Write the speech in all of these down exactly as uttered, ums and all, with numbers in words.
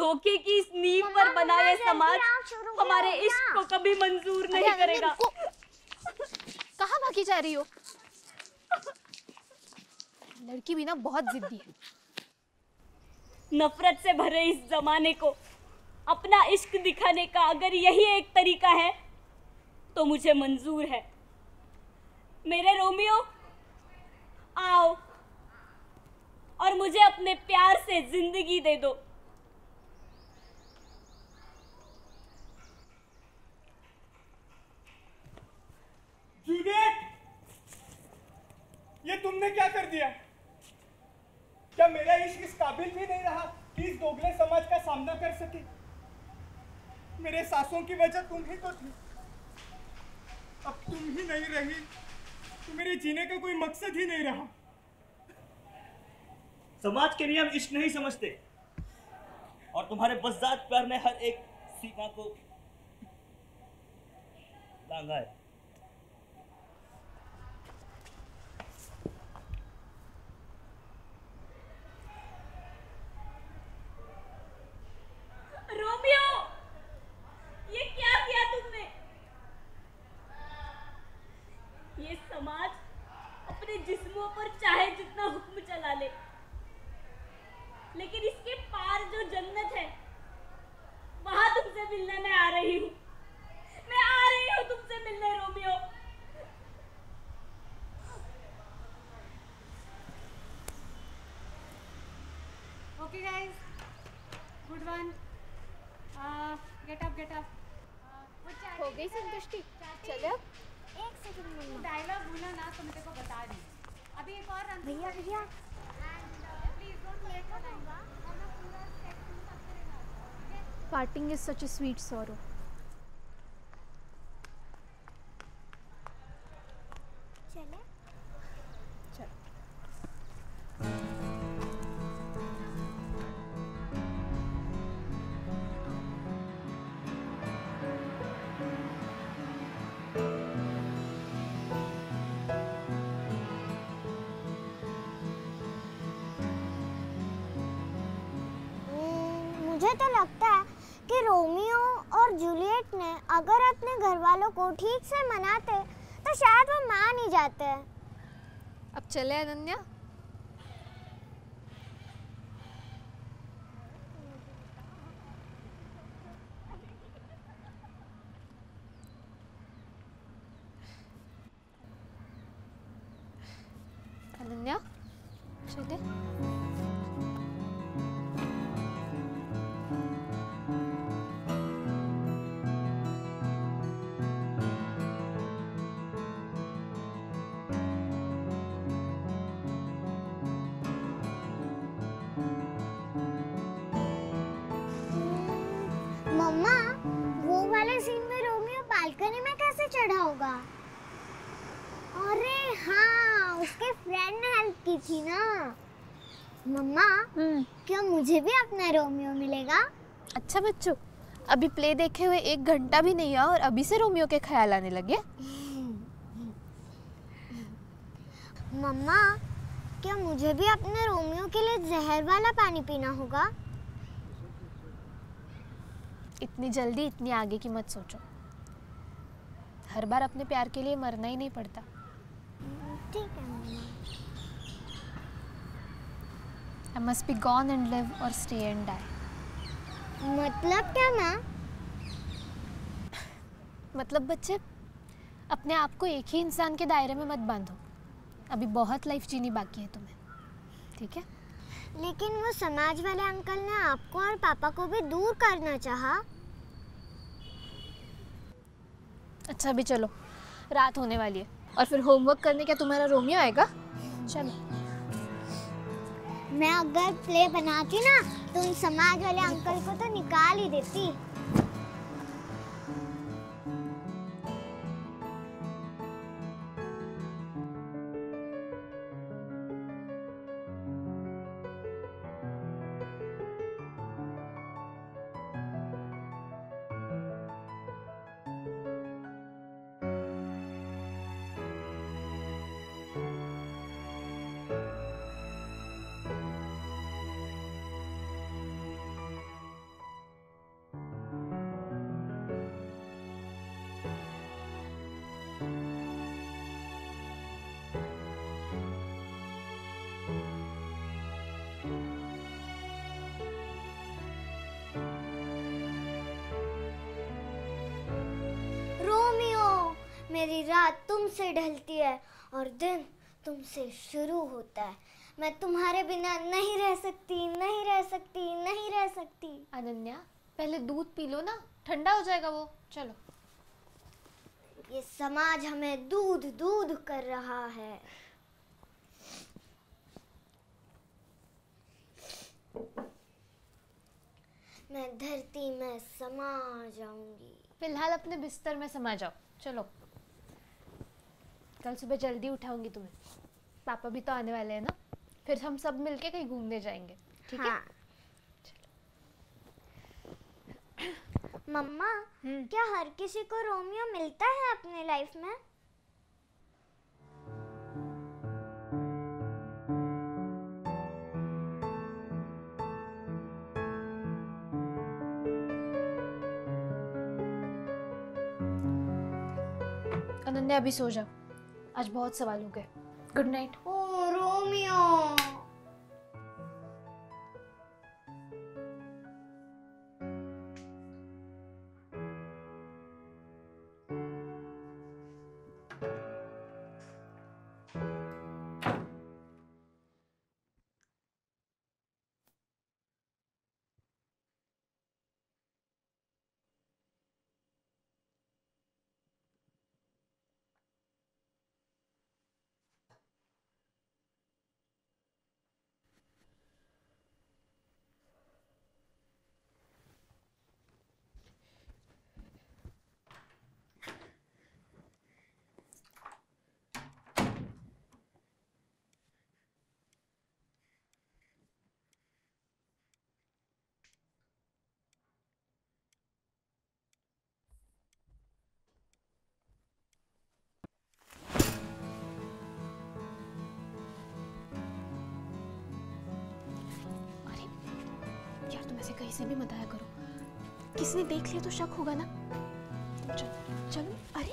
धोखे की इस नींव पर बना ये समाज हमारे इश्क को कभी मंजूर नहीं करेगा। कहाँ भागी जा रही हो? लड़की भी ना बहुत जिद्दी है। नफरत से भरे इस जमाने को अपना इश्क दिखाने का अगर यही एक तरीका है तो मुझे मंजूर है। मेरे रोमियो, आओ और मुझे अपने प्यार से जिंदगी दे दो। जूलियट, ये तुमने क्या कर दिया? क्या मेरा इश्क इस काबिल भी नहीं रहा कि इस दोगले समाज का सामना कर सके? मेरे सांसों की वजह तुम ही तो थी, अब तुम ही नहीं रही तो मेरे जीने का कोई मकसद ही नहीं रहा। समाज के नियम इश्क नहीं समझते और तुम्हारे बज़ात प्यार ने हर एक सीमा को लांघा है। रोमियो, ये क्या किया तुमने? ये समाज अपने जिस्मों पर चाहे जितना हुक्म चला ले, लेकिन इसके पार जो जन्नत है वहां तुमसे मिलने मैं आ रही हूँ। मैं आ रही हूँ तुमसे मिलने Romeo. Okay guys, good one, get up get up. हो गई संतुष्टि? चले अब। एक सेकंड, डायलॉग भूला ना तो मैं तेरे को बता रही हूँ। अभी एक और रन भैया भैया Parting is such a sweet sorrow. चले चल। मुझे तो लगता है कि रोमियो और जूलियट ने अगर अपने घर वालों को ठीक से मनाते तो शायद वो मान ही जाते हैं। अब चले अनन्या। अनन्या चले। मम्मा, वो वाले सीन में रोमियो बालकनी में कैसे चढ़ा होगा? अरे हाँ, उसके फ्रेंड ने हेल्प की थी ना। मम्मा, क्या मुझे भी अपना रोमियो मिलेगा? अच्छा बच्चों, अभी प्ले देखे हुए एक घंटा भी नहीं हुआ और अभी से रोमियो के ख्याल आने लगे। मम्मा, क्या मुझे भी अपने रोमियो के लिए जहर वाला पानी पीना होगा? इतनी जल्दी इतनी आगे की मत सोचो। हर बार अपने प्यार के लिए मरना ही नहीं पड़ता। ठीक है मम्मा। I must be gone and live or stay and die. मतलब क्या माँ? मतलब बच्चे, अपने आप को एक ही इंसान के दायरे में मत बांधो। अभी बहुत लाइफ जीनी बाकी है तुम्हें, ठीक है? लेकिन वो समाज वाले अंकल ने आपको और पापा को भी दूर करना चाहा। अच्छा अभी चलो, रात होने वाली है और फिर होमवर्क करने क्या तुम्हारा रोमियो आएगा? चलो। मैं अगर प्ले बनाती ना तो उन समाज वाले अंकल को तो निकाल ही देती। मेरी रात तुमसे ढलती है और दिन तुमसे शुरू होता है। मैं तुम्हारे बिना नहीं रह सकती, नहीं रह सकती, नहीं रह सकती। अनन्या, पहले दूध पी लो ना, ठंडा हो जाएगा वो। चलो। ये समाज हमें दूध दूध कर रहा है। मैं धरती में समा जाऊंगी। फिलहाल अपने बिस्तर में समा जाओ। चलो, कल सुबह जल्दी उठाऊंगी तुम्हें। पापा भी तो आने वाले हैं ना, फिर हम सब मिलके कहीं घूमने जाएंगे, ठीक है? हाँ। मम्मा, हम्म। क्या हर किसी को रोमियो मिलता है अपने लाइफ में? अनन्या, अभी सो जाओ, आज बहुत सवाल हो गए। Good night. ओ रोमियो। यार, तुम ऐसे कहीं से भी मत आया करो, किसी ने देख लिया तो शक होगा ना। चलो चलो। अरे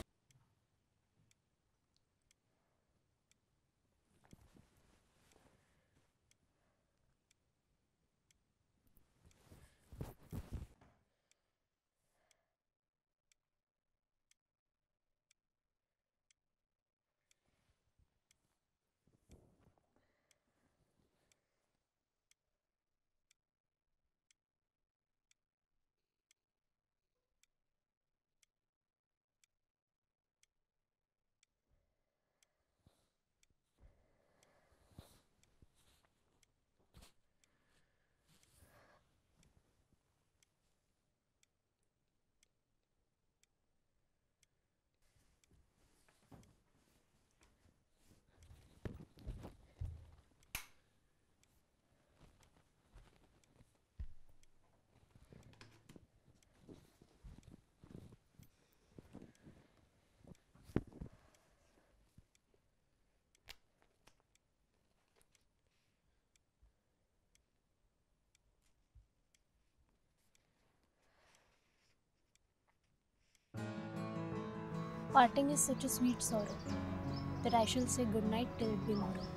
parting is such a sweet sorrow that I shall say good night till it be morrow.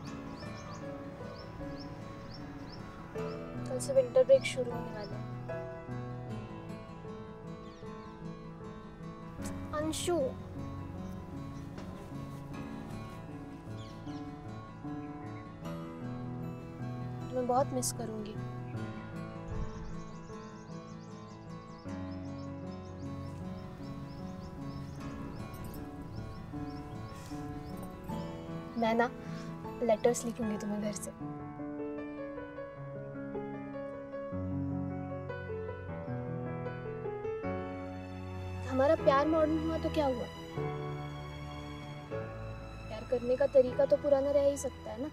कल से विंटर ब्रेक शुरू होने वाला है। अंशु, मैं बहुत मिस करूंगी। मैं ना लेटर्स लिखूंगी तुम्हें घर से। हमारा प्यार मॉडर्न हुआ तो क्या हुआ, प्यार करने का तरीका तो पुराना रह ही सकता है ना।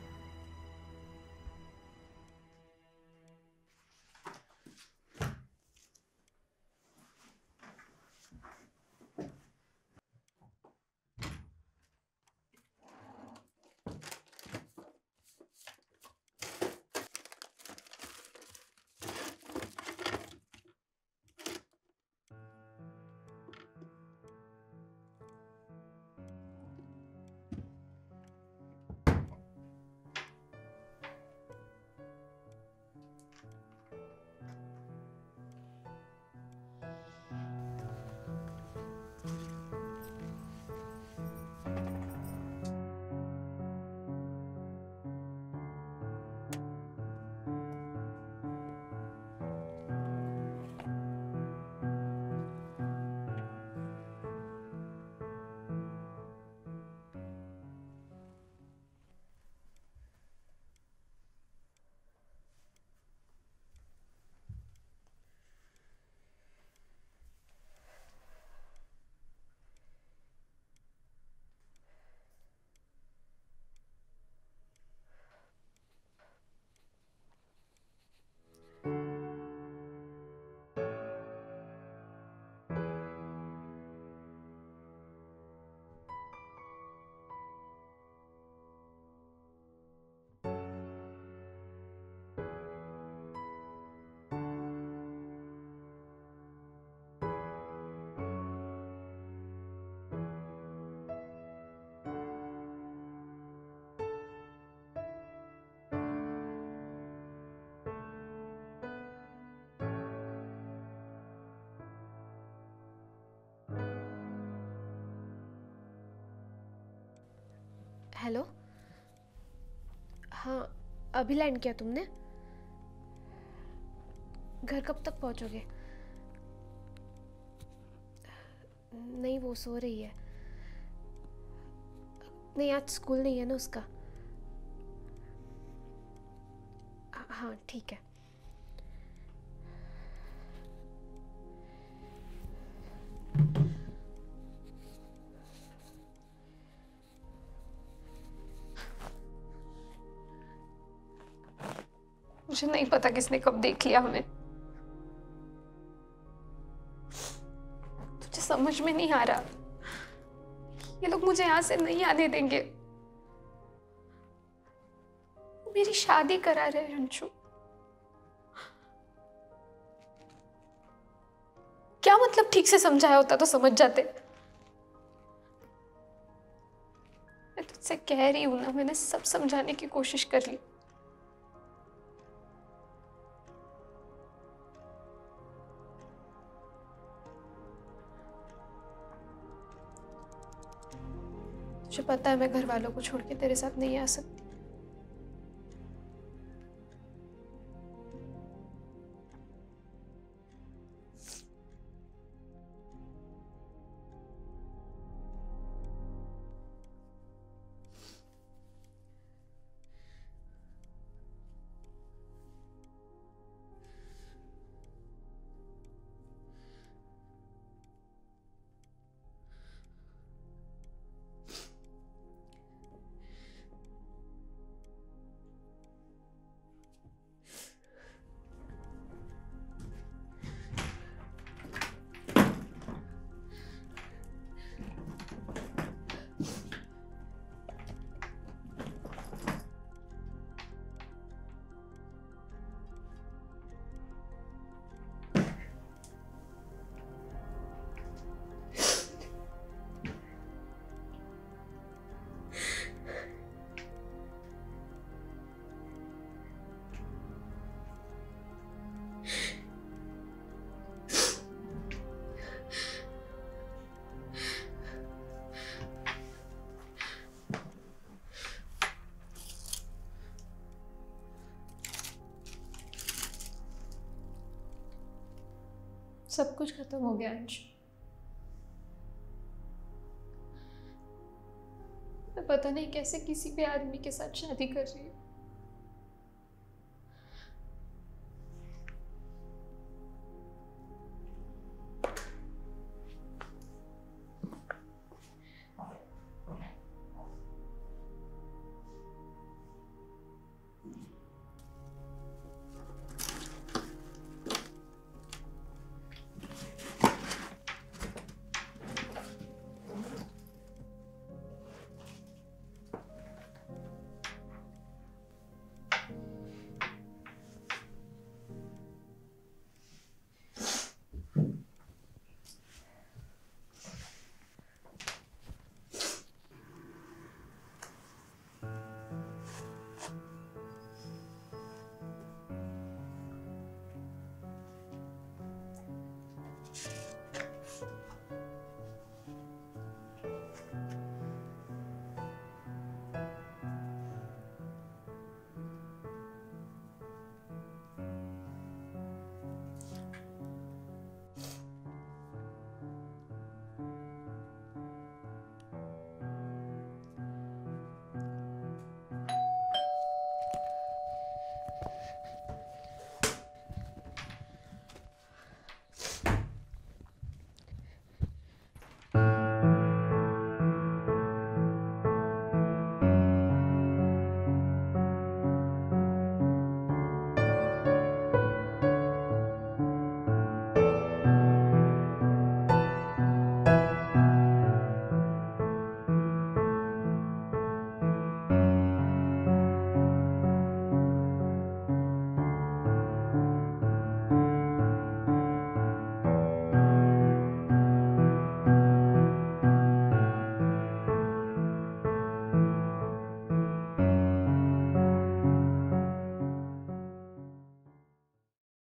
हेलो। हाँ, अभी लैंड किया तुमने? घर कब तक पहुंचोगे? नहीं, वो सो रही है। नहीं, आज स्कूल नहीं है ना उसका। हाँ ठीक है। मुझे नहीं पता किसने कब देख लिया हमें। तुझे समझ में नहीं आ रहा, ये लोग मुझे यहाँ से नहीं आने देंगे। मेरी शादी करा रहे हैं अंशु। क्या मतलब, ठीक से समझाया होता तो समझ जाते। मैं तुझसे कह रही हूं ना, मैंने सब समझाने की कोशिश कर ली। मुझे पता है मैं घर वालों को छोड़ के तेरे साथ नहीं आ सकती। सब कुछ खत्म हो गया अंशु। मैं पता नहीं कैसे किसी भी आदमी के साथ शादी कर रही हूँ।